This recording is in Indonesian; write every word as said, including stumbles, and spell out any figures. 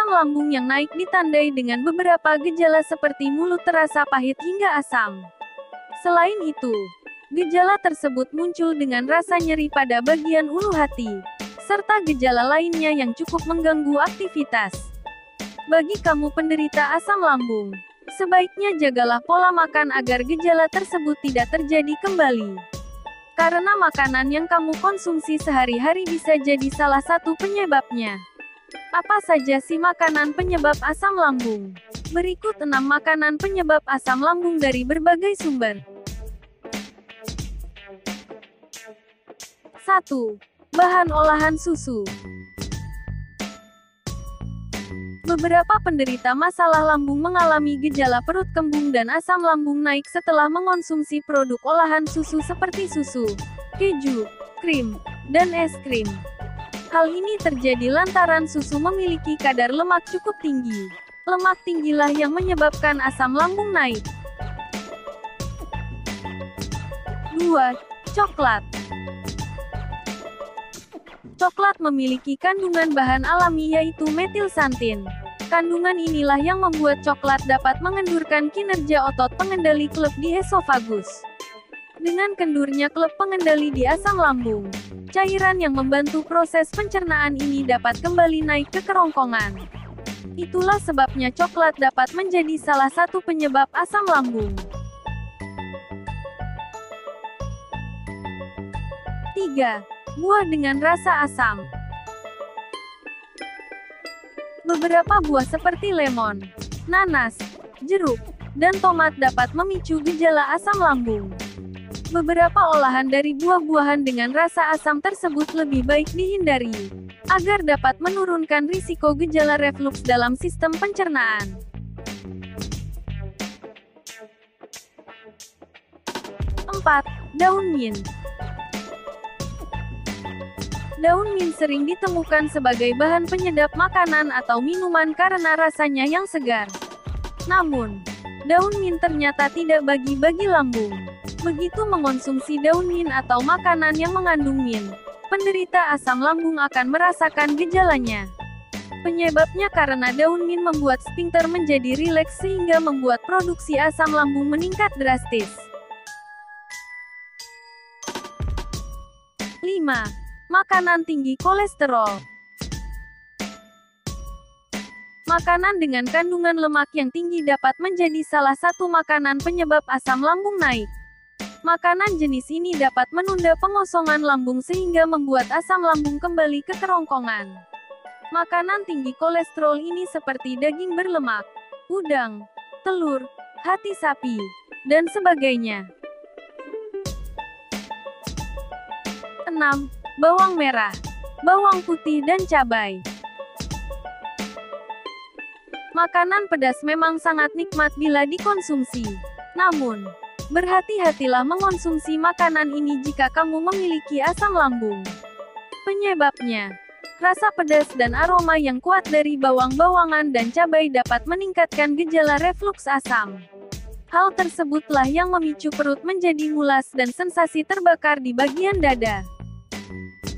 Asam lambung yang naik ditandai dengan beberapa gejala seperti mulut terasa pahit hingga asam. Selain itu, gejala tersebut muncul dengan rasa nyeri pada bagian ulu hati, serta gejala lainnya yang cukup mengganggu aktivitas. Bagi kamu penderita asam lambung, sebaiknya jagalah pola makan agar gejala tersebut tidak terjadi kembali. Karena makanan yang kamu konsumsi sehari-hari bisa jadi salah satu penyebabnya. Apa saja sih makanan penyebab asam lambung? Berikut enam makanan penyebab asam lambung dari berbagai sumber. satu. Bahan olahan susu. Beberapa penderita masalah lambung mengalami gejala perut kembung dan asam lambung naik setelah mengonsumsi produk olahan susu seperti susu, keju, krim, dan es krim. Hal ini terjadi lantaran susu memiliki kadar lemak cukup tinggi. Lemak tinggilah yang menyebabkan asam lambung naik. dua. Coklat. Coklat memiliki kandungan bahan alami yaitu metilsantin. Kandungan inilah yang membuat coklat dapat mengendurkan kinerja otot pengendali klep di esofagus. Dengan kendurnya klep pengendali di asam lambung, cairan yang membantu proses pencernaan ini dapat kembali naik ke kerongkongan. Itulah sebabnya coklat dapat menjadi salah satu penyebab asam lambung. tiga. Buah dengan rasa asam. Beberapa buah seperti lemon, nanas, jeruk, dan tomat dapat memicu gejala asam lambung. Beberapa olahan dari buah-buahan dengan rasa asam tersebut lebih baik dihindari, agar dapat menurunkan risiko gejala refluks dalam sistem pencernaan. empat. Daun mint. Daun mint sering ditemukan sebagai bahan penyedap makanan atau minuman karena rasanya yang segar. Namun, daun mint ternyata tidak bagi-bagi lambung. Begitu mengonsumsi daun mint atau makanan yang mengandung mint, penderita asam lambung akan merasakan gejalanya. Penyebabnya karena daun mint membuat sphinkter menjadi rileks sehingga membuat produksi asam lambung meningkat drastis. lima. Makanan tinggi kolesterol. Makanan dengan kandungan lemak yang tinggi dapat menjadi salah satu makanan penyebab asam lambung naik. Makanan jenis ini dapat menunda pengosongan lambung sehingga membuat asam lambung kembali ke kerongkongan. Makanan tinggi kolesterol ini seperti daging berlemak, udang, telur, hati sapi, dan sebagainya. enam. Bawang merah, bawang putih dan cabai. Makanan pedas memang sangat nikmat bila dikonsumsi. Namun, berhati-hatilah mengonsumsi makanan ini jika kamu memiliki asam lambung. Penyebabnya, rasa pedas dan aroma yang kuat dari bawang-bawangan dan cabai dapat meningkatkan gejala refluks asam. Hal tersebutlah yang memicu perut menjadi mulas dan sensasi terbakar di bagian dada.